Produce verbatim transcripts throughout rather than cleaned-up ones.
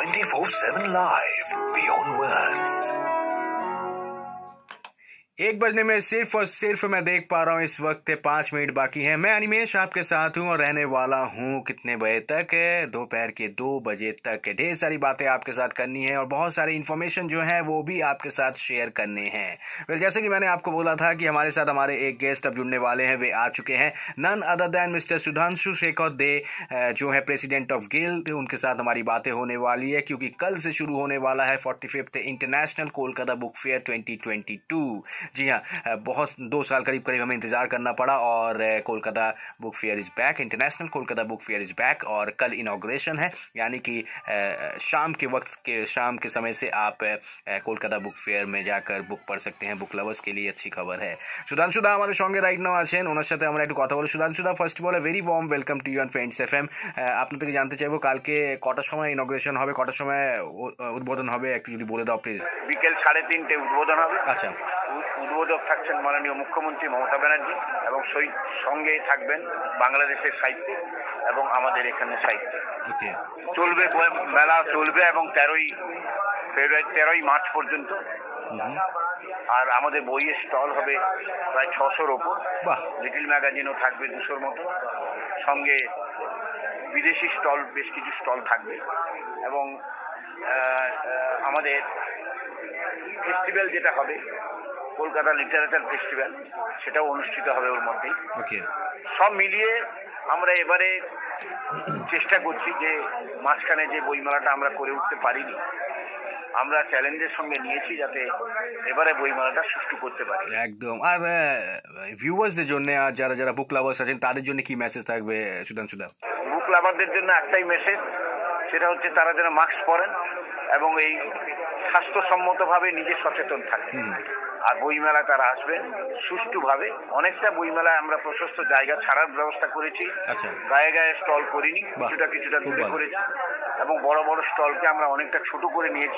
Twenty four seven live beyond words. एक बजने में सिर्फ और सिर्फ मैं देख पा रहा हूँ इस वक्त पांच मिनट बाकी हैं। मैं अनिमेश आपके साथ हूँ और रहने वाला हूँ कितने बजे तक, दोपहर के दो बजे तक। ढेर सारी बातें आपके साथ करनी है और बहुत सारी इन्फॉर्मेशन जो है वो भी आपके साथ शेयर करने हैं। वेल, जैसे कि मैंने आपको बोला था कि हमारे साथ हमारे एक गेस्ट अब जुड़ने वाले हैं, वे आ चुके हैं। None other than mister Sudhanshu Shekhar Dey, जो है प्रेसिडेंट ऑफ गिल्ड। उनके साथ हमारी बातें होने वाली है क्योंकि कल से शुरू होने वाला है forty fifth international Kolkata book fair twenty twenty two. जी हाँ, बहुत दो साल करीब करीब हमें इंतजार करना पड़ा और Kolkata book fair is back, international Kolkata book fair is back. और कल इनॉग्रेशन है, यानी कि शाम के वक्त के शाम के समय से आप कोलकाता बुक फेयर में जाकर बुक पढ़ सकते हैं। बुक लवर्स के लिए अच्छी खबर है। सुधांशु दा हमारे সঙ্গে রাইট নাও আছেন, ওনার সাথে আমরা একটু কথা বলি। Sudhanshu da, first of all very warm welcome to you on friends FM. আপনার থেকে জানতে চাইবো কালকে কটার সময় ইনগ্রেশন হবে, কটার সময় উদ্বোধন হবে, একটু যদি বলে দাও প্লিজ। বিকেল সাড়ে তিনটে উদ্বোধন হবে। আচ্ছা, উদ্বোধক থাকছেন মাননীয় মুখ্যমন্ত্রী মমতা ব্যানার্জি এবং সঙ্গে থাকবেন বাংলাদেশের সাহিত্যিক এবং আমাদের এখানে সাহিত্যিক। চলবে মেলা চলবে এবং তেরোই ফেব্রুয়ারি তেরোই মার্চ পর্যন্ত। আর আমাদের বইয়ের স্টল হবে প্রায় ছশোর ওপর। লিটল ম্যাগাজিনও থাকবে দুশোর মতো, সঙ্গে বিদেশি স্টল বেশ কিছু স্টল থাকবে এবং আমাদের ফেস্টিভ্যাল যেটা হবে কলকাতা লিটারেচার ফেস্টিভ্যাল, সেটাও অনুষ্ঠিত হবে ওর মধ্যেই। সব মিলিয়ে আমরা এবারে চেষ্টা করছি যে মাঝখানে যে বইমেলাটা আমরা করে উঠতে পারিনি, আমরা চ্যালেঞ্জের সঙ্গে নিয়েছি যাতে এবারে বইমেলাটা সুষ্ঠু করতে পারি। একদম। আর ভিউয়ার্সদের জন্য আর যারা যারা বুক লাভার্স আছেন তাদের জন্য কি মেসেজ থাকবে সুধাংশু দা? বুক লাভারদের জন্য একটাই মেসেজ, সেটা হচ্ছে তারা যেন মাস্ক পরেন এবং এই স্বাস্থ্যসম্মতভাবে নিজে সচেতন থাকেন। আর বইমেলায় তারা আসবেন সুষ্ঠুভাবে। অনেকটা বইমেলায় আমরা প্রশস্ত জায়গা ছাড়ার ব্যবস্থা করেছি, গায়ে গায়ে স্টল করিনি, কিছুটা কিছুটা দূরে করেছি এবং বড় বড় স্টলকে আমরা অনেকটা ছোট করে নিয়েছি,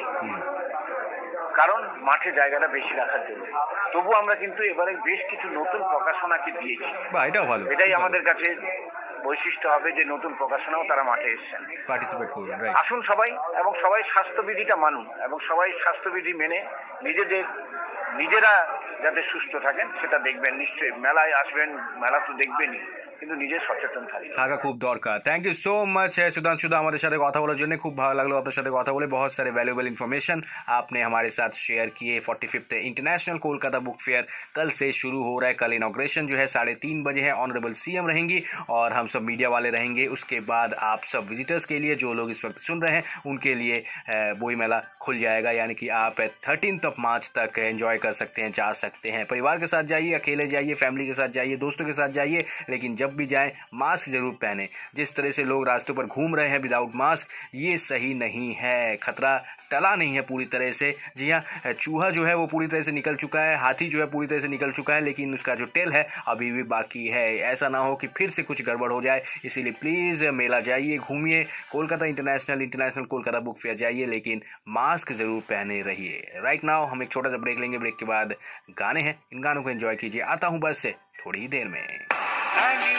কারণ মাঠে জায়গাটা বেশি রাখার জন্য। তবু আমরা কিন্তু এবারে বেশ কিছু নতুন প্রকাশনাকে দিয়েছি, এটাই আমাদের কাছে বৈশিষ্ট্য হবে যে নতুন প্রকাশনাও তারা মাঠে এসেছেন। আসুন সবাই, এবং সবাই স্বাস্থ্যবিধিটা মানুন এবং সবাই স্বাস্থ্যবিধি মেনে নিজেদের নিজেরা যাতে সুস্থ থাকেন সেটা দেখবেন। নিশ্চয়ই মেলায় আসবেন, মেলা তো দেখবেনই, কিন্তু নিজে সচেতন থাকা খুব দরকার। Thank you so much Sudhanshu da, আমাদের সাথে কথা বলার জন্য খুব ভালো লাগলো আপনার সাথে কথা বলে। बहुत सारे वैल्यूएबल इन्फॉर्मेशन आपने हमारे साथ शेयर किए। Forty fifth international Kolkata book fair कल से शुरू हो रहा है। कल इनॉग्रेशन जो है साढ़े तीन बजे है। ऑनरेबल सीएम रहेंगी और हम सब मीडिया वाले रहेंगे। उसके बाद आप सब विजिटर्स के लिए, जो लोग इस वक्त सुन रहे हैं, उनके लिए बोई मेला खुल जाएगा, यानी कि आप थर्टीन ऑफ मार्च तक एंजॉय कर सकते हैं, जा सकते हैं। परिवार के साथ जाइए, अकेले जाइए, फैमिली के साथ जाइए, दोस्तों के साथ जाइए, लेकिन जब भी जाएं मास्क जरूर पहने। जिस तरह से लोग रास्तों पर घूम रहे हैं विदाउट मास्क, ये सही नहीं है। खतरा टला नहीं है पूरी तरह से। जी हाँ, चूहा जो है वो पूरी तरह से निकल चुका है, हाथी जो है पूरी तरह से निकल चुका है, लेकिन उसका जो टेल है अभी भी बाकी है। ऐसा ना हो कि फिर से कुछ गड़बड़ हो जाए, इसीलिए प्लीज मेला जाइए, घूमिए, Kolkata international international Kolkata book fair जाइए, लेकिन मास्क जरूर पहने रहिए। राइट नाउ हम एक छोटा सा ब्रेक लेंगे। ब्रेक के बाद गाने हैं, इन गानों को एंजॉय कीजिए। आता हूं बस से थोड़ी ही देर में।